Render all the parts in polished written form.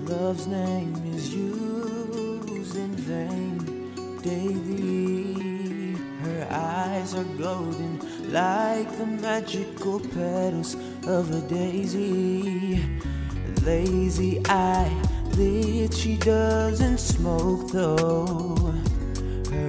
love's name is used in vain daily. Her eyes are golden like the magical petals of a daisy. Lazy eyelid, she doesn't smoke though. Her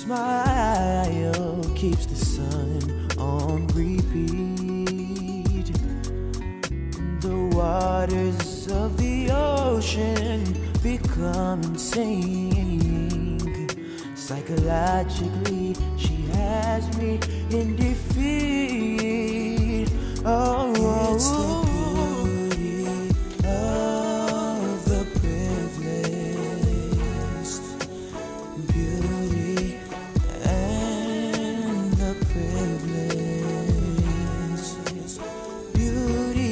smile keeps the sun on repeat. The waters of the ocean become insane. Psychologically, she has me in defeat. Oh, it's the beauty of the privileged. Beauty and the privileged. Beauty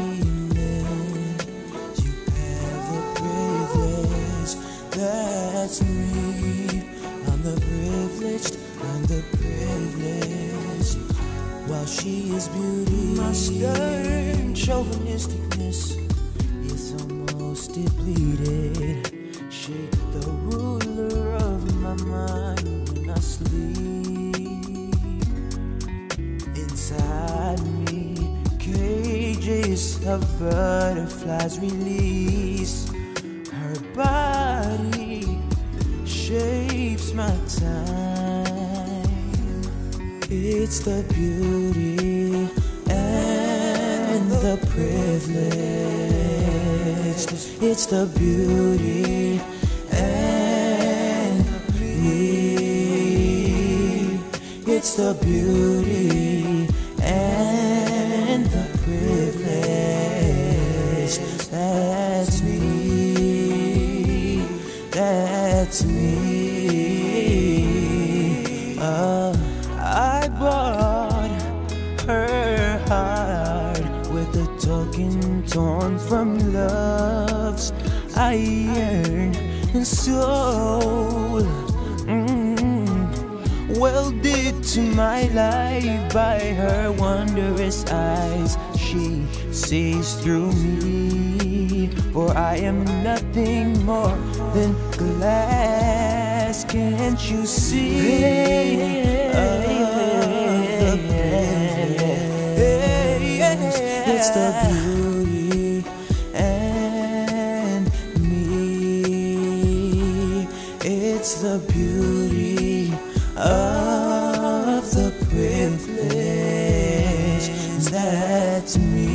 meant you have the privilege. That's me. I'm the privileged, I'm the privileged. While she is beauty, my stern chauvinisticness is almost depleted. She the ruler of my mind when I sleep. Inside me, cages of butterflies release. Her body shapes my time. It's the beauty and the privilege. It's the beauty and me. It's the beauty and the privilege. That's me. That's me. I bought her heart with a token torn from love's iron and soul. Welded to my life by her wondrous eyes. She sees through me, for I am nothing more than glass. Can't you see? It's the beauty and me. It's the beauty of the privilege. That's me.